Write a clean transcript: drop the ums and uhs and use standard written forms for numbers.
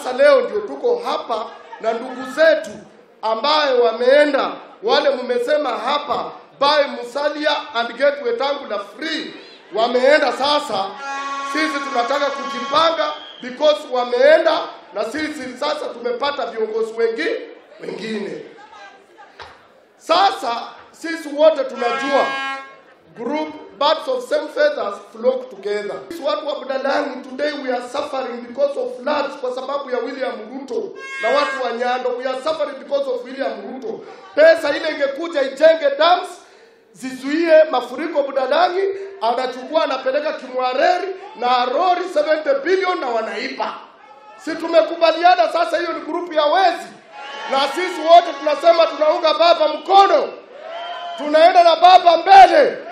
Sasa leo ndio tuko hapa na ndugu zetu ambaye wameenda, wale mmesema hapa buy Musalia and get Wetangula free, wameenda. Sasa sisi tunataka kujipanga because wameenda, na sisi sasa tumepata viongozi wengine. Sasa sisi wote tunajua group birds of same feathers flock together. Sisi watu wa Budalangi today we are suffering because of floods kwa sababu ya William Ruto, na watu wa Nyando we are suffering because of William Ruto. Pesa ile ingekuja ijenge dams zizuie mafuriko Budalangi, anachukua anapeleka Kimwareri na Arori 70 billion na wanaipa. Si tumekubaliana sasa hiyo ni group ya wezi, na sisi wote tunasema tunaunga baba mkono, tunaenda na baba mbele.